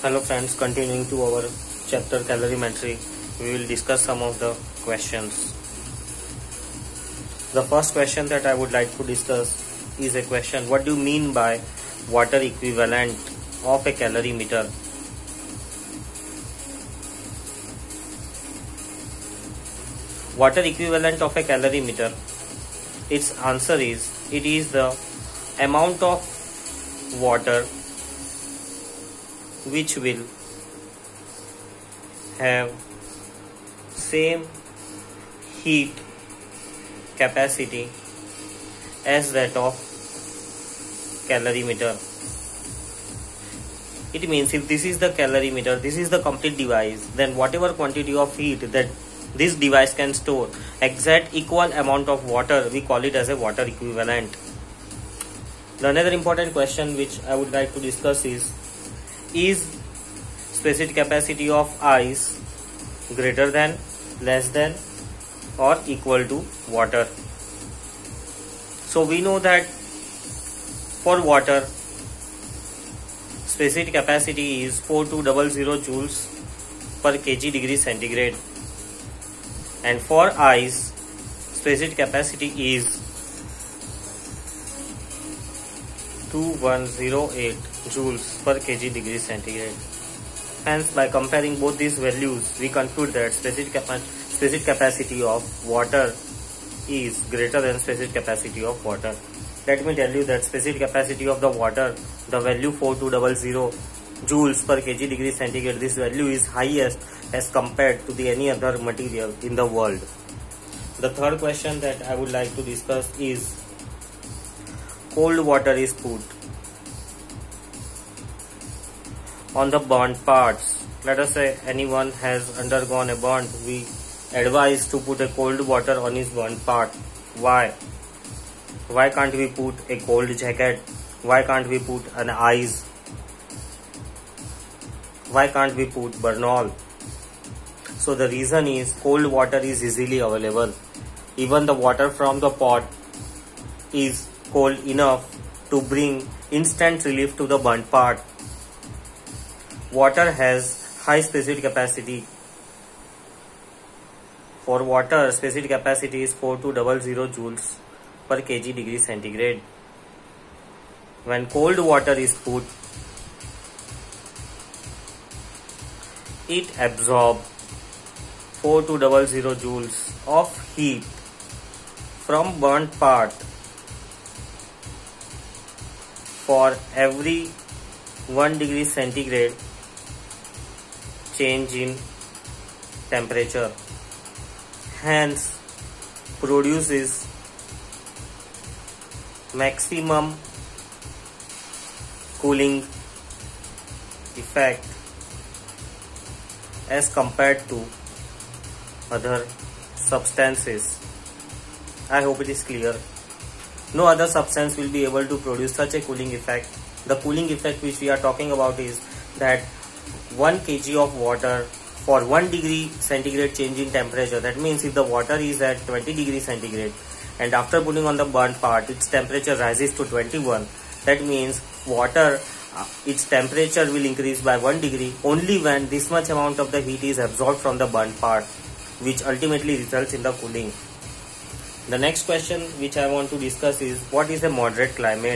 Hello friends, continuing to our chapter calorimetry, we will discuss some of the questions. The first question that I would like to discuss is a question: what do you mean by water equivalent of a calorimeter? Water equivalent of a calorimeter, its answer is, it is the amount of water which will have same heat capacity as that of calorimeter. It means if this is the calorimeter, this is the complete device, then whatever quantity of heat that this device can store, exact equal amount of water, we call it as a water equivalent. The another important question which I would like to discuss is specific capacity of ice greater than, less than or equal to water? So we know that for water, specific capacity is 4200 joules per kg degree centigrade, and for ice, specific capacity is 2108 joules per kg degree centigrade. Hence, by comparing both these values, we conclude that specific capacity of water is greater than specific capacity of water. Let me tell you that specific capacity of the water, the value 4200 joules per kg degree centigrade, this value is highest as compared to any other material in the world. The third question that I would like to discuss is, cold water is put on the burnt parts. Let us say anyone has undergone a burn, we advise to put a cold water on his burnt part. Why? Why can't we put a cold jacket? Why can't we put an ice? Why can't we put Bernol? So the reason is, cold water is easily available. Even the water from the pot is cold enough to bring instant relief to the burnt part. Water has high specific capacity. For water, specific capacity is 4200 joules per kg degree centigrade. When cold water is put, it absorbs 4200 joules of heat from burnt part for every 1 degree centigrade change in temperature. Hence, produces maximum cooling effect as compared to other substances. I hope it is clear. No other substance will be able to produce such a cooling effect. The cooling effect which we are talking about is that 1 kg of water for 1 degree centigrade change in temperature. That means if the water is at 20 degrees centigrade and after putting on the burnt part, its temperature rises to 21. That means water, its temperature will increase by 1 degree only when this much amount of the heat is absorbed from the burnt part, which ultimately results in the cooling. The next question which I want to discuss is, what is a moderate climate?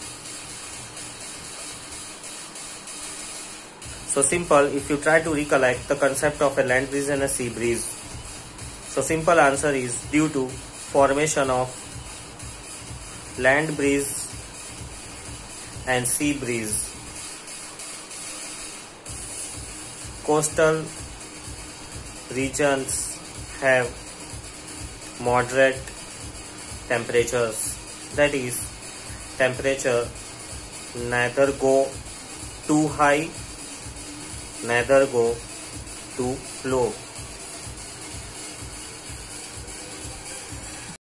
So simple, if you try to recollect the concept of a land breeze and a sea breeze. So simple answer is, due to formation of land breeze and sea breeze, coastal regions have moderate temperatures. That is, temperature neither go too high neither go too low.